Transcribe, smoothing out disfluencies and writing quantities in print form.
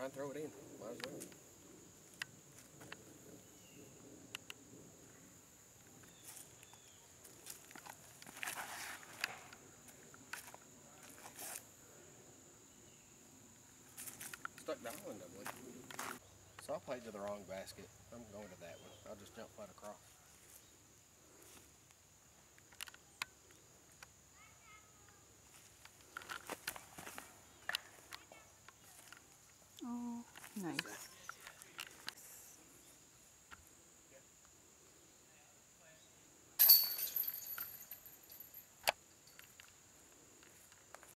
try and throw it in. Might as well. Stuck the island, I believe. So I played to the wrong basket. I'm going to that one. I'll just jump flat across.